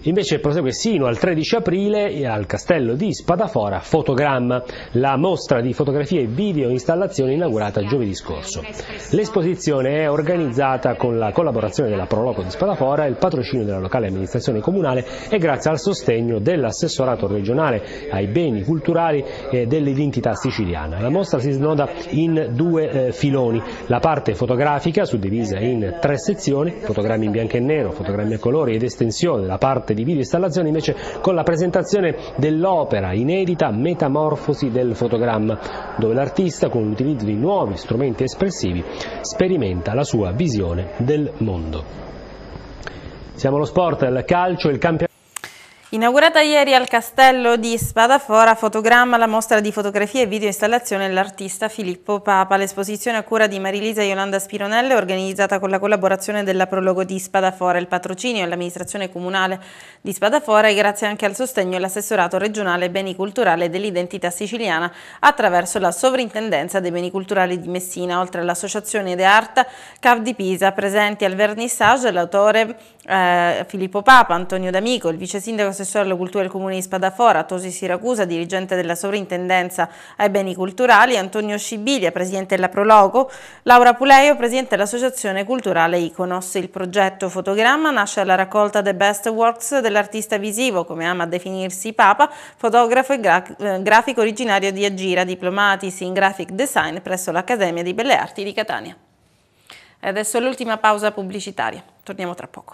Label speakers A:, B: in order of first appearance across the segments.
A: Invece prosegue sino al 13 aprile al Castello di Spadafora Fotogramma, la mostra di fotografie e video installazioni inaugurata giovedì scorso. L'esposizione è organizzata con la collaborazione della Proloco di Spadafora, il patrocinio della locale amministrazione comunale e grazie al sostegno dell'assessorato regionale ai beni culturali e dell'identità siciliana. La mostra si snoda in due filoni: la parte fotografica, suddivisa in 3 sezioni, fotogrammi in bianco e nero, fotogrammi a colori ed estensione, la parte di video installazione invece con la presentazione dell'opera inedita Metamorfosi del fotogramma, dove l'artista, con l'utilizzo di nuovi strumenti espressivi, sperimenta la sua visione del mondo. Siamo allo sport, al calcio, il campionato.
B: Inaugurata ieri al Castello di Spadafora Fotogramma, la mostra di fotografie e video installazione dell'artista Filippo Papa. L'esposizione a cura di Marilisa Iolanda Spironelle è organizzata con la collaborazione della Prologo di Spadafora, il patrocinio all'amministrazione comunale di Spadafora e grazie anche al sostegno dell'assessorato regionale beni culturali e dell'identità siciliana attraverso la sovrintendenza dei beni culturali di Messina, oltre all'associazione De Art Cav di Pisa. Presenti al vernissage l'autore Filippo Papa, Antonio D'Amico, il vice sindaco assessore alla cultura del comune di Spadafora, Tosi Siracusa, dirigente della sovrintendenza ai beni culturali, Antonio Scibilia, presidente della Prologo, Laura Puleio, presidente dell'associazione culturale Iconos. Il progetto Fotogramma nasce alla raccolta The Best Works dell'artista visivo, come ama definirsi Papa, fotografo e grafico originario di Agira, diplomatis in graphic design presso l'Accademia di Belle Arti di Catania. E adesso l'ultima pausa pubblicitaria, torniamo tra poco.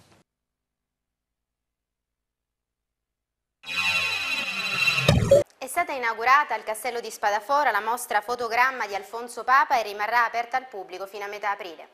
C: È stata inaugurata al Castello di Spadafora la mostra Fotogramma di Alfonso Papa e rimarrà aperta al pubblico fino a metà aprile.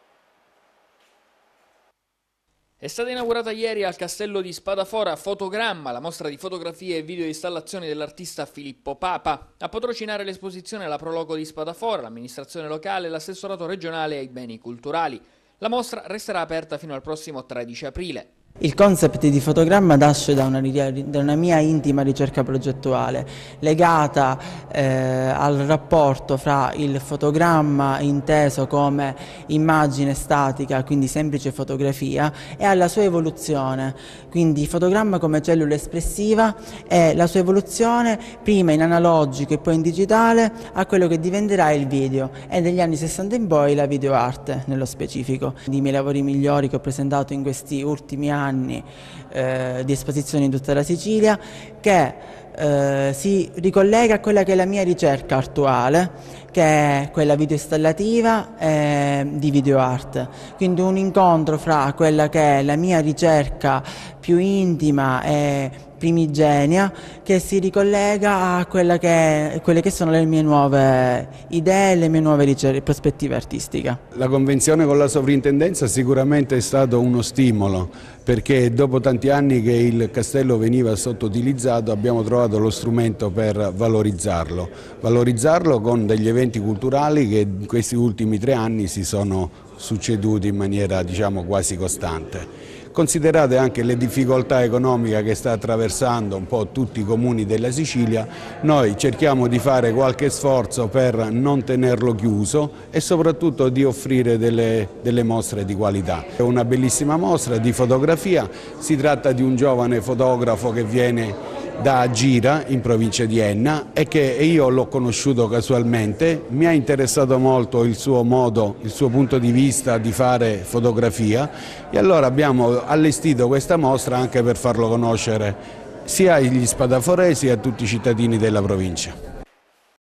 D: È stata inaugurata ieri al Castello di Spadafora Fotogramma, la mostra di fotografie e video installazioni dell'artista Filippo Papa. A patrocinare l'esposizione la Proloco di Spadafora, l'amministrazione locale e l'assessorato regionale ai beni culturali. La mostra resterà aperta fino al prossimo 13 aprile.
E: Il concept di Fotogramma nasce da una mia intima ricerca progettuale legata al rapporto fra il fotogramma inteso come immagine statica, quindi semplice fotografia, e alla sua evoluzione, quindi fotogramma come cellula espressiva e la sua evoluzione prima in analogico e poi in digitale a quello che diventerà il video e degli anni 60 in poi la video arte nello specifico. I miei lavori migliori che ho presentato in questi ultimi anni di esposizione in tutta la Sicilia, che si ricollega a quella che è la mia ricerca attuale, che è quella video installativa e di video art, quindi un incontro fra quella che è la mia ricerca più intima e primigenia che si ricollega a quelle che sono le mie nuove idee, le mie nuove prospettive artistiche.
F: La convenzione con la sovrintendenza sicuramente è stato uno stimolo, perché dopo tanti anni che il castello veniva sottoutilizzato abbiamo trovato lo strumento per valorizzarlo con degli eventi culturali che in questi ultimi 3 anni si sono succeduti in maniera quasi costante. Considerate anche le difficoltà economiche che sta attraversando un po' tutti i comuni della Sicilia, noi cerchiamo di fare qualche sforzo per non tenerlo chiuso e soprattutto di offrire delle mostre di qualità. È una bellissima mostra di fotografia, si tratta di un giovane fotografo che viene da Agira in provincia di Enna e che io l'ho conosciuto casualmente, mi ha interessato molto il suo modo, il suo punto di vista di fare fotografia e allora abbiamo allestito questa mostra anche per farlo conoscere sia agli spadaforesi sia a tutti i cittadini della provincia.